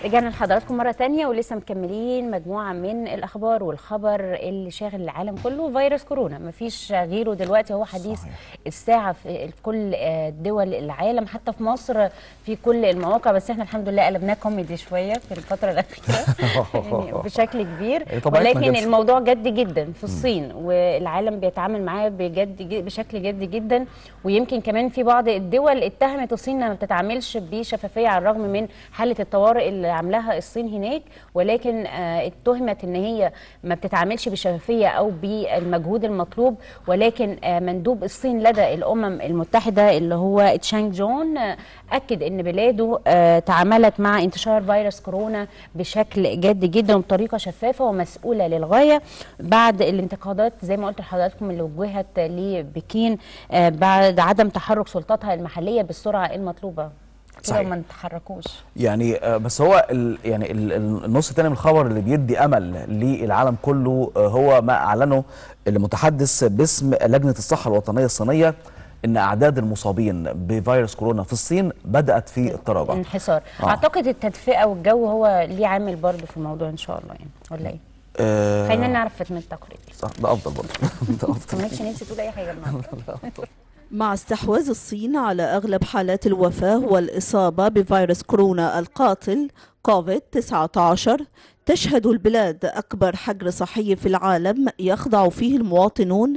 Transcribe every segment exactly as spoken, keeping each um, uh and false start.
رجعنا لحضراتكم مرة تانية ولسه مكملين مجموعة من الأخبار والخبر اللي شاغل العالم كله. فيروس كورونا مفيش غيره دلوقتي، هو حديث صحيح. الساعة في كل دول العالم، حتى في مصر في كل المواقع. بس احنا الحمد لله قلبناه كوميدي شوية في الفترة الأخيرة يعني بشكل كبير، ولكن الموضوع جد جدا في الصين والعالم بيتعامل معاه بجد بشكل جد جدا. ويمكن كمان في بعض الدول اتهمت الصين انها ما بتتعاملش بشفافية على الرغم من حالة الطوارئ اللي عاملاها الصين هناك، ولكن آه اتهمت ان هي ما بتتعاملش بشفافيه او بالمجهود المطلوب. ولكن آه مندوب الصين لدى الامم المتحده اللي هو تشانغ جون آه اكد ان بلاده آه تعاملت مع انتشار فيروس كورونا بشكل جاد جدا وبطريقه شفافه ومسؤوله للغايه بعد الانتقادات زي ما قلت لحضراتكم اللي وجهت لبكين آه بعد عدم تحرك سلطاتها المحليه بالسرعه المطلوبه. كده ما نتحركوش يعني. بس هو ال يعني ال النص الثاني من الخبر اللي بيدي امل للعالم كله هو ما اعلنه المتحدث باسم لجنه الصحه الوطنيه الصينيه ان اعداد المصابين بفيروس كورونا في الصين بدات في التراجع. انحسار. آه. اعتقد التدفئه والجو هو ليه عامل برضه في الموضوع ان شاء الله يعني، ولا ايه؟ آه خلينا نعرف من التقرير. صح، ده افضل برضه. ده افضل. ماشي، نفسي تقول اي حاجه النهارده. مع استحواذ الصين على أغلب حالات الوفاة والإصابة بفيروس كورونا القاتل كوفيد تسعة عشر، تشهد البلاد أكبر حجر صحي في العالم يخضع فيه المواطنون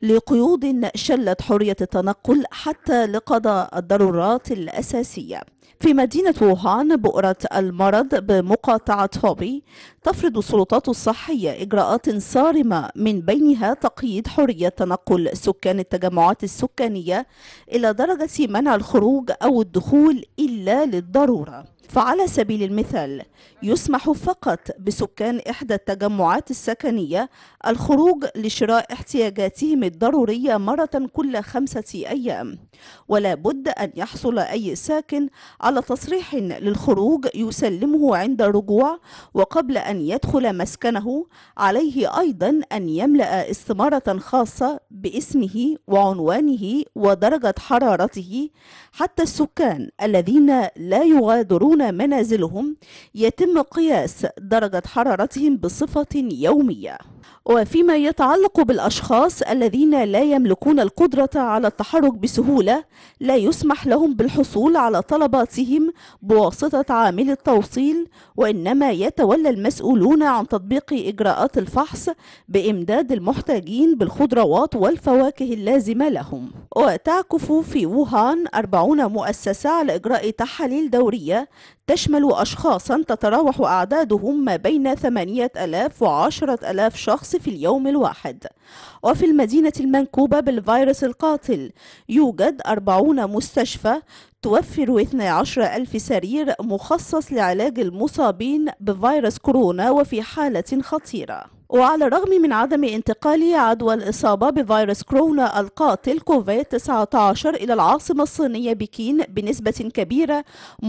لقيود شلت حرية التنقل حتى لقضاء الضرورات الأساسية. في مدينة ووهان بؤرة المرض بمقاطعة هوبي تفرض السلطات الصحية إجراءات صارمة من بينها تقييد حرية تنقل سكان التجمعات السكانية إلى درجة منع الخروج أو الدخول إلا للضرورة. فعلى سبيل المثال يسمح فقط بسكان إحدى التجمعات السكنية الخروج لشراء احتياجاتهم الضرورية مرة كل خمسة أيام، ولا بد أن يحصل أي ساكن على تصريح للخروج يسلمه عند الرجوع، وقبل أن يدخل مسكنه عليه أيضا أن يملأ استمارة خاصة باسمه وعنوانه ودرجة حرارته. حتى السكان الذين لا يغادرون منازلهم يتم قياس درجة حرارتهم بصفة يومية. وفيما يتعلق بالأشخاص الذين لا يملكون القدرة على التحرك بسهولة لا يسمح لهم بالحصول على طلباتهم بواسطة عامل التوصيل، وإنما يتولى المسؤولون عن تطبيق إجراءات الفحص بإمداد المحتاجين بالخضروات والفواكه اللازمة لهم. وتعكف في ووهان أربعون مؤسسة على إجراء تحاليل دورية تشمل أشخاصا تتراوح أعدادهم ما بين ثمانية آلاف وعشرة آلاف شخص في اليوم الواحد. وفي المدينة المنكوبة بالفيروس القاتل يوجد أربعون مستشفى توفر اثني عشر ألف سرير مخصص لعلاج المصابين بفيروس كورونا وفي حالة خطيرة. وعلى الرغم من عدم انتقال عدوى الإصابة بفيروس كورونا القاتل كوفيد تسعة عشر إلى العاصمة الصينية بكين بنسبة كبيرة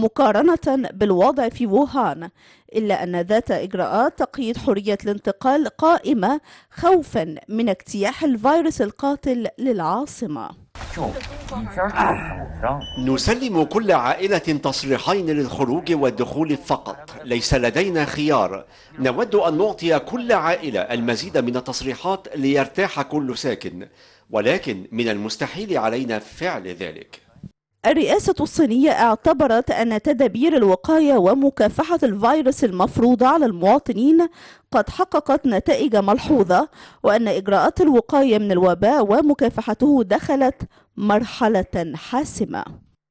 مقارنة بالوضع في ووهان، إلا أن ذات إجراءات تقييد حرية الانتقال قائمة خوفا من اجتياح الفيروس القاتل للعاصمة. نسلم كل عائلة تصريحين للخروج والدخول فقط، ليس لدينا خيار. نود أن نعطي كل عائلة المزيد من التصريحات ليرتاح كل ساكن، ولكن من المستحيل علينا فعل ذلك. الرئاسة الصينية اعتبرت أن تدابير الوقاية ومكافحة الفيروس المفروضة على المواطنين قد حققت نتائج ملحوظة، وأن إجراءات الوقاية من الوباء ومكافحته دخلت مرحلة حاسمة.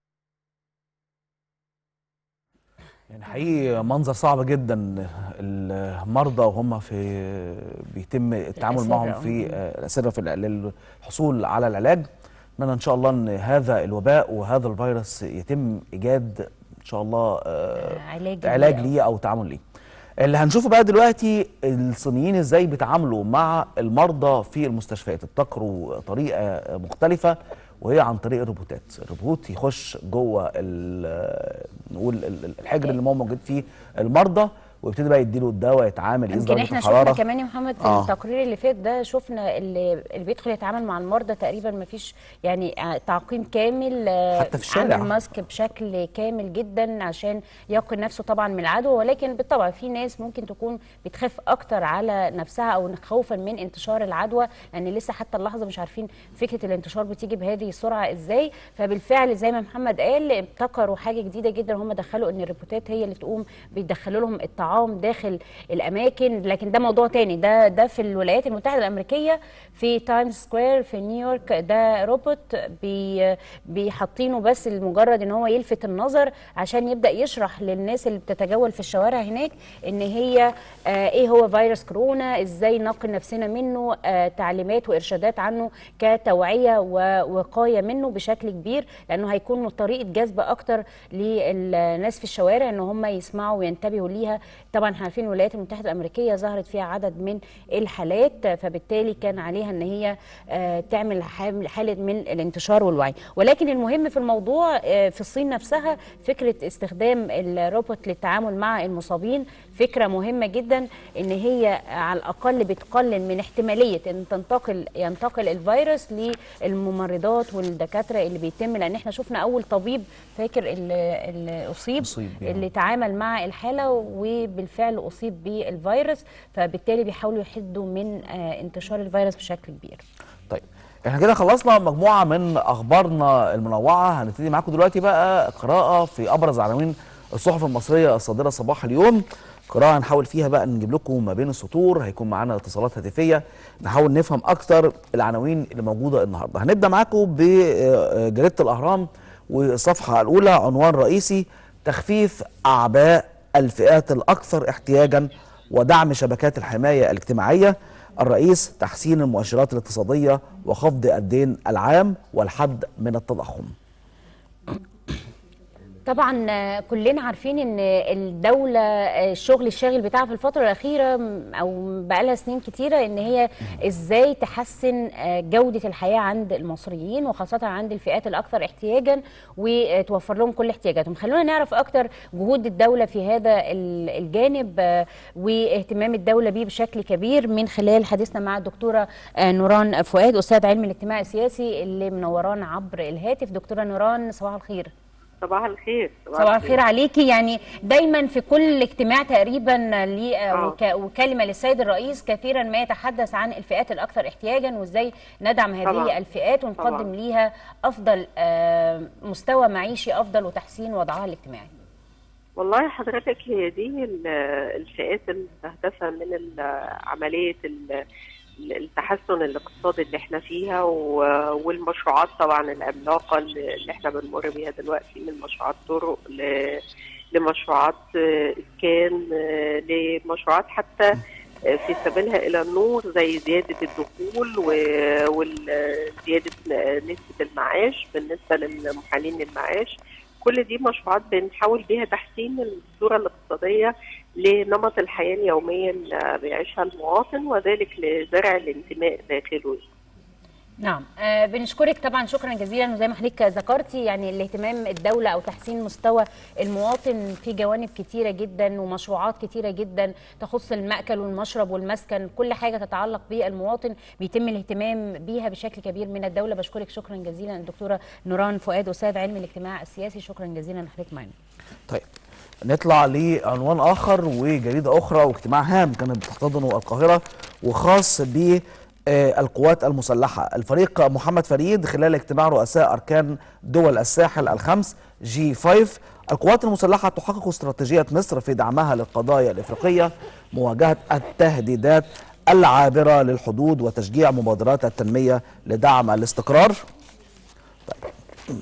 يعني حقيقي منظر صعب جدا، المرضى وهم في بيتم التعامل معهم في الأسرة في للحصول على العلاج. أتمنى إن شاء الله إن هذا الوباء وهذا الفيروس يتم إيجاد إن شاء الله علاج, علاج ليه أو تعامل ليه. اللي هنشوفه بقى دلوقتي الصينيين إزاي بيتعاملوا مع المرضى في المستشفيات. ابتكروا طريقة مختلفة وهي عن طريق الروبوتات. الروبوت يخش جوه نقول الحجر اللي هو موجود فيه المرضى ويبتدي بقى يديله الدواء يتعامل يقيس يمكن درجه احنا الحراره. شفنا كمان يا محمد في آه. التقرير اللي فات ده، شفنا اللي, اللي بيدخل يتعامل مع المرضى تقريبا ما فيش يعني تعقيم كامل، حتى في الشارع عامل ماسك بشكل كامل جدا عشان يقي نفسه طبعا من العدوى، ولكن بالطبع في ناس ممكن تكون بتخاف اكتر على نفسها او خوفا من انتشار العدوى، لان يعني لسه حتى اللحظه مش عارفين فكره الانتشار بتيجي بهذه السرعه ازاي. فبالفعل زي ما محمد قال ابتكروا حاجه جديده جدا، هم دخلوا ان الروبوتات هي اللي تقوم بيدخلوا لهم الطعام داخل الاماكن، لكن ده موضوع تاني. ده ده في الولايات المتحده الامريكيه في تايمز سكوير في نيويورك، ده روبوت بي بيحطينه بس لمجرد ان هو يلفت النظر عشان يبدا يشرح للناس اللي بتتجول في الشوارع هناك ان هي آه ايه هو فيروس كورونا، ازاي نقي نفسنا منه، آه تعليمات وارشادات عنه كتوعيه ووقايه منه بشكل كبير، لانه هيكون طريقه جذب اكتر للناس في الشوارع ان هم يسمعوا وينتبهوا ليها. طبعا احنا عارفين الولايات المتحده الامريكيه ظهرت فيها عدد من الحالات، فبالتالي كان عليها ان هي آه تعمل حاله من الانتشار والوعي. ولكن المهم في الموضوع آه في الصين نفسها فكره استخدام الروبوت للتعامل مع المصابين، فكره مهمه جدا ان هي على الاقل بتقلل من احتماليه ان تنتقل ينتقل الفيروس للممرضات والدكاتره اللي بيتم، لان احنا شفنا اول طبيب فاكر اللي, اللي اصيب, أصيب يعني. اللي تعامل مع الحاله وبالفعل اصيب بالفيروس، فبالتالي بيحاولوا يحدوا من آه انتشار الفيروس بشكل كبير. طيب احنا كده خلصنا مجموعه من اخبارنا المنوعه، هنبتدي معاكم دلوقتي بقى قراءه في ابرز عناوين الصحف المصريه الصادره صباح اليوم. قراءه هنحاول فيها بقى نجيب لكم ما بين السطور، هيكون معانا اتصالات هاتفيه نحاول نفهم اكتر العناوين اللي موجوده النهارده. هنبدا معاكم بجريده الاهرام والصفحه الاولى، عنوان رئيسي: تخفيف اعباء الفئات الاكثر احتياجا ودعم شبكات الحمايه الاجتماعيه. الرئيس: تحسين المؤشرات الاقتصاديه وخفض الدين العام والحد من التضخم. طبعا كلنا عارفين ان الدوله الشغل الشاغل بتاعها في الفتره الاخيره او بقالها سنين كتيره ان هي ازاي تحسن جوده الحياه عند المصريين وخاصه عند الفئات الاكثر احتياجا وتوفر لهم كل احتياجاتهم. خلونا نعرف اكتر جهود الدوله في هذا الجانب واهتمام الدوله بيه بشكل كبير من خلال حديثنا مع الدكتوره نوران فؤاد، استاذ علم الاجتماع السياسي اللي منورانا عبر الهاتف. دكتوره نوران صباح الخير. صباح الخير. صباح, صباح الخير عليكي. يعني دايما في كل اجتماع تقريبا لي آه. وكلمه للسيد الرئيس كثيرا ما يتحدث عن الفئات الاكثر احتياجا وازاي ندعم هذه طبعا. الفئات ونقدم طبعا. ليها افضل مستوى معيشي افضل وتحسين وضعها الاجتماعي. والله حضرتك هي دي الفئات المستهدفه من عمليه التحسن الاقتصادي اللي احنا فيها، والمشروعات طبعا العملاقه اللي احنا بنمر بيها دلوقتي، من مشروعات طرق لمشروعات اسكان لمشروعات حتى في سبيلها الى النور زي زياده الدخول وزياده نسبه المعاش بالنسبه للمحامين للمعاش. كل دي مشروعات بنحاول بيها تحسين الصوره الاقتصاديه لنمط الحياه اليوميه اللي بيعيشها المواطن، وذلك لزرع الانتماء داخله. نعم، آه بنشكرك طبعا شكرا جزيلا. وزي ما حضرتك ذكرتي يعني الاهتمام الدوله او تحسين مستوى المواطن في جوانب كتيره جدا ومشروعات كتيره جدا تخص المأكل والمشرب والمسكن، كل حاجه تتعلق بالمواطن بيتم الاهتمام بيها بشكل كبير من الدوله. بشكرك شكرا جزيلا الدكتوره نوران فؤاد استاذ علم الاجتماع السياسي، شكرا جزيلا لحضرتك معانا. طيب نطلع لعنوان اخر وجريده اخرى واجتماع هام كانت بتحتضنه القاهره وخاص ب القوات المسلحة. الفريق محمد فريد خلال اجتماع رؤساء أركان دول الساحل الخمس جي خمسة. القوات المسلحة تحقق استراتيجية مصر في دعمها للقضايا الإفريقية، مواجهة التهديدات العابرة للحدود وتشجيع مبادرات التنمية لدعم الاستقرار. طيب.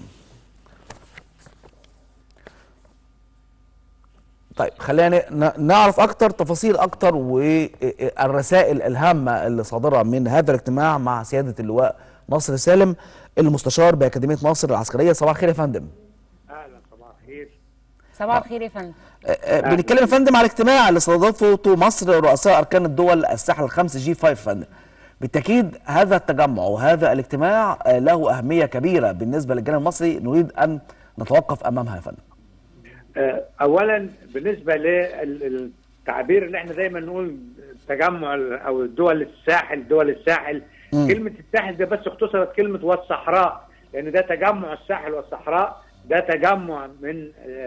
طيب خلينا نعرف اكتر تفاصيل اكتر والرسائل الهامه اللي صادره من هذا الاجتماع مع سياده اللواء نصر سالم المستشار باكاديميه ناصر العسكريه. صباح الخير يا فندم. اهلا صباح الخير. صباح الخير يا فندم. بنتكلم يا فندم على الاجتماع اللي استضافته مصر رؤساء اركان الدول الساحل الخمس جي خمسة. فندم بالتاكيد هذا التجمع وهذا الاجتماع له اهميه كبيره بالنسبه للجانب المصري، نريد ان نتوقف امامها يا فندم. اولا بالنسبه تعبير اللي احنا دايما نقول تجمع او دول الساحل دول الساحل. م. كلمه الساحل ده بس اختصرت كلمه والصحراء، لان ده تجمع الساحل والصحراء، ده تجمع من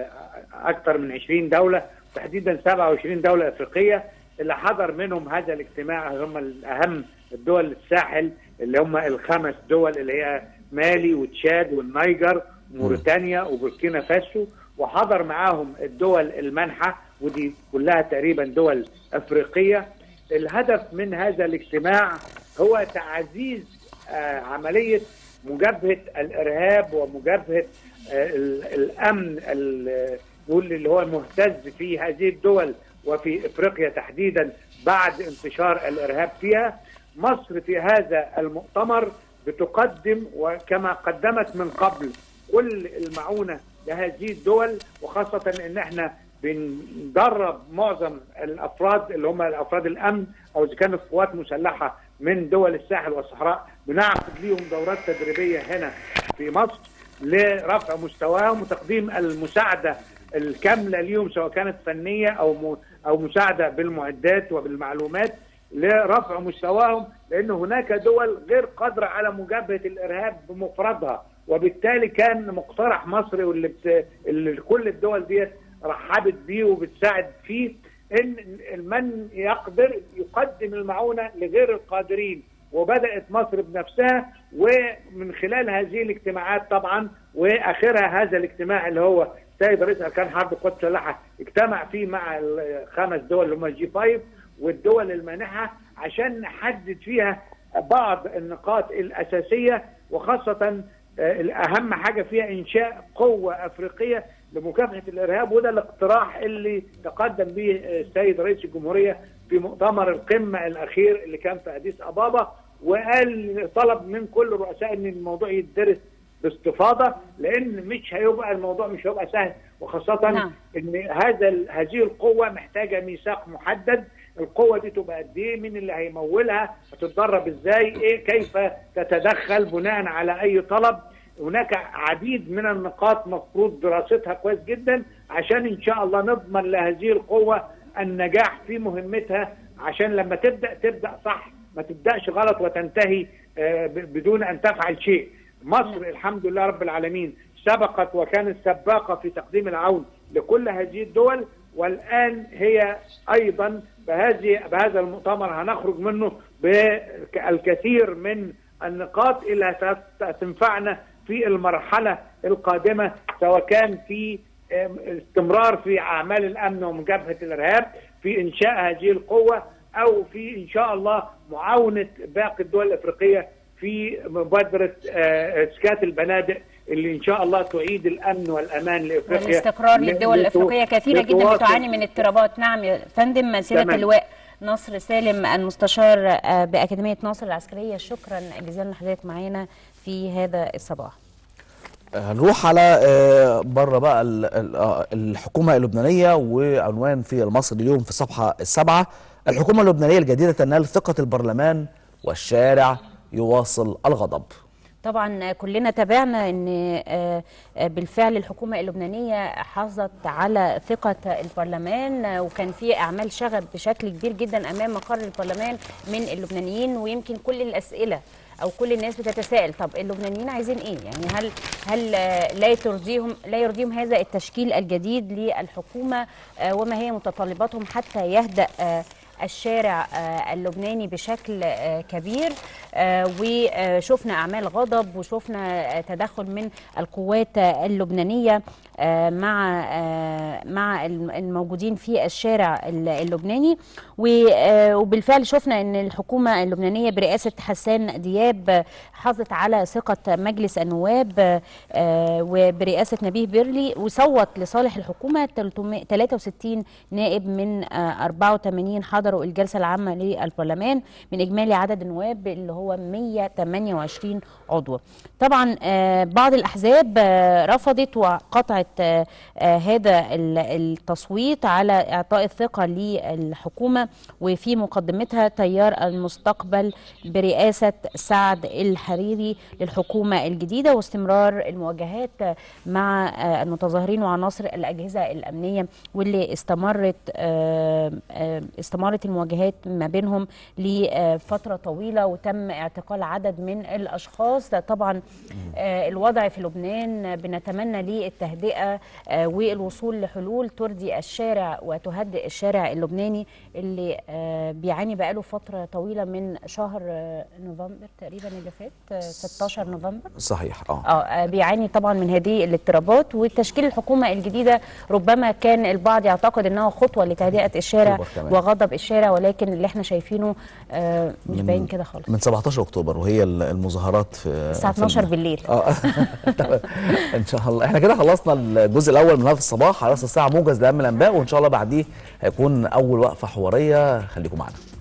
اكثر من عشرين دوله، تحديدا سبعة وعشرين دوله افريقيه اللي حضر منهم هذا الاجتماع. هم الاهم الدول الساحل اللي هم الخمس دول اللي هي مالي وتشاد والنيجر وموريتانيا وبوركينا فاسو، وحضر معاهم الدول المانحه ودي كلها تقريبا دول افريقيه. الهدف من هذا الاجتماع هو تعزيز آه عمليه مجابهه الارهاب ومجابهه آه الامن اللي هو مهتز في هذه الدول وفي افريقيا تحديدا بعد انتشار الارهاب فيها. مصر في هذا المؤتمر بتقدم وكما قدمت من قبل كل المعونه لهذه الدول، وخاصه ان احنا بندرب معظم الافراد اللي هم الافراد الامن او اذا كانت قوات مسلحه من دول الساحل والصحراء، بنعقد ليهم دورات تدريبيه هنا في مصر لرفع مستواهم وتقديم المساعده الكامله ليهم سواء كانت فنيه او او مساعده بالمعدات وبالمعلومات لرفع مستواهم، لان هناك دول غير قادره على مجابهه الارهاب بمفردها، وبالتالي كان مقترح مصري واللي بت... اللي كل الدول ديت رحبت بيه وبتساعد فيه ان من يقدر يقدم المعونه لغير القادرين. وبدات مصر بنفسها ومن خلال هذه الاجتماعات طبعا، واخرها هذا الاجتماع اللي هو سيد رئيس اركان حرب القوات المسلحه اجتمع فيه مع الخمس دول اللي هم الجي خمسة والدول المانحه عشان نحدد فيها بعض النقاط الاساسيه، وخاصه الاهم حاجه فيها انشاء قوه افريقيه لمكافحه الارهاب. وده الاقتراح اللي تقدم به السيد رئيس الجمهوريه في مؤتمر القمه الاخير اللي كان في اديس ابابا، وقال طلب من كل الرؤساء ان الموضوع يدرس باستفاضه، لان مش هيبقى الموضوع مش هيبقى سهل، وخاصه نعم. ان هذا هذه القوه محتاجه ميثاق محدد. القوه دي تبقى قد ايه؟ مين اللي هيمولها؟ هتتدرب ازاي؟ ايه كيف تتدخل بناء على اي طلب؟ هناك عديد من النقاط مفروض دراستها كويس جدا عشان ان شاء الله نضمن لهذه القوه النجاح في مهمتها، عشان لما تبدا تبدا صح، ما تبداش غلط وتنتهي بدون ان تفعل شيء. مصر الحمد لله رب العالمين سبقت وكانت سباقه في تقديم العون لكل هذه الدول، والان هي ايضا بهذه بهذا المؤتمر هنخرج منه بالكثير من النقاط اللي هتنفعنا في المرحله القادمه، سواء كان في استمرار في اعمال الامن ومجابهه الارهاب، في انشاء هذه القوه، او في ان شاء الله معاونه باقي الدول الافريقيه في مبادره اسكات البنادق اللي ان شاء الله تعيد الامن والامان لافريقيا والاستقرار للدول الافريقيه كثيره جدا بتعاني من اضطرابات. نعم يا فندم. سياده اللواء نصر سالم المستشار باكاديميه ناصر العسكريه، شكرا جزيلا لحضرتك معانا في هذا الصباح. هنروح على بره بقى الحكومه اللبنانيه، وعنوان في المصري اليوم في الصفحه السابعه: الحكومه اللبنانيه الجديده تنال ثقه البرلمان والشارع يواصل الغضب. طبعا كلنا تابعنا ان بالفعل الحكومه اللبنانيه حافظت على ثقه البرلمان، وكان في اعمال شغب بشكل كبير جدا امام مقر البرلمان من اللبنانيين، ويمكن كل الاسئله او كل الناس بتتساءل طب اللبنانيين عايزين ايه؟ يعني هل هل لا ترضيهم لا يرضيهم هذا التشكيل الجديد للحكومه، وما هي متطلباتهم حتى يهدأ الشارع اللبناني بشكل كبير؟ وشفنا أعمال غضب وشفنا تدخل من القوات اللبنانية مع مع الموجودين في الشارع اللبناني، وبالفعل شفنا أن الحكومة اللبنانية برئاسة حسان دياب حافظت على ثقة مجلس النواب وبرئاسة نبيه بيرلي، وصوت لصالح الحكومة ثلاثة وستين نائب من أربعة وثمانين حضروا الجلسة العامة للبرلمان من إجمالي عدد النواب اللي هو وهو مية وتمانية وعشرين عضو. طبعا بعض الأحزاب رفضت وقطعت هذا التصويت على إعطاء الثقة للحكومة، وفي مقدمتها تيار المستقبل برئاسة سعد الحريري للحكومة الجديدة، واستمرار المواجهات مع المتظاهرين وعناصر الأجهزة الأمنية، واللي استمرت استمرت المواجهات ما بينهم لفترة طويلة، وتم اعتقال عدد من الأشخاص. طبعا الوضع في لبنان بنتمنى للتهدئة والوصول لحلول ترضي الشارع وتهدئ الشارع اللبناني اللي بيعاني بقاله فترة طويلة من شهر نوفمبر تقريبا اللي فات، ستاشر نوفمبر. صحيح. اه اه بيعاني طبعا من هذه الاضطرابات، وتشكيل الحكومة الجديدة ربما كان البعض يعتقد انها خطوة لتهدئة الشارع وغضب الشارع، ولكن اللي احنا شايفينه آه مش باين كده خالص. من سبعتاشر اكتوبر وهي المظاهرات في الساعة اتناشر بالليل. اه ان شاء الله. احنا كده خلصنا الجزء الاول من هذا الصباح على راس الساعة، موجز لاهم الانباء، وان شاء الله بعديه هيكون اول وقفة حوارية. خليكم معنا.